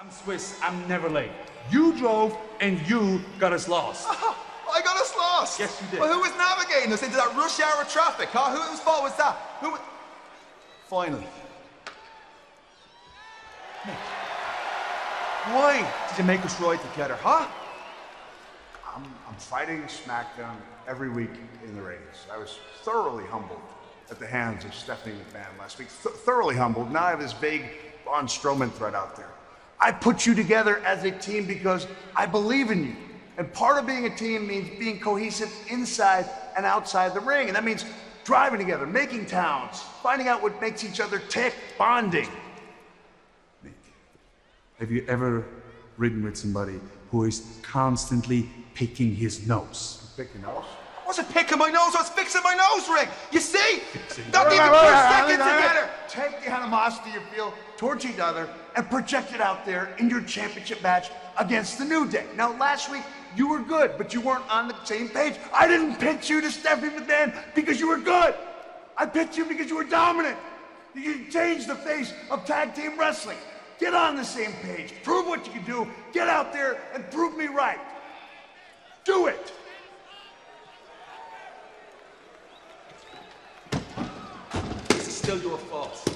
I'm Swiss. I'm never late. You drove and you got us lost. I got us lost. Yes, you did. Well, who was navigating us into that rush hour traffic, huh? Whose fault was that? Finally. Nick, why did you make us ride together, huh? I'm fighting SmackDown every week in the ratings. I was thoroughly humbled at the hands of Stephanie McMahon last week. Thoroughly humbled. Now I have this vague Braun Strowman threat out there. I put you together as a team because I believe in you. And part of being a team means being cohesive inside and outside the ring. And that means driving together, making towns, finding out what makes each other tick, bonding. Nick, have you ever ridden with somebody who is constantly picking his nose? Pick your nose. I wasn't picking my nose, I was fixing my nose ring. You see? Fixing- Not even 2 seconds together. Take the animosity you feel towards each other and project it out there in your championship match against the New Day. Now, last week, you were good, but you weren't on the same page. I didn't pitch you to Stephanie McMahon because you were good. I pitched you because you were dominant. You changed the face of tag team wrestling. Get on the same page. Prove what you can do. Get out there and prove me right. Do it. This is still your fault.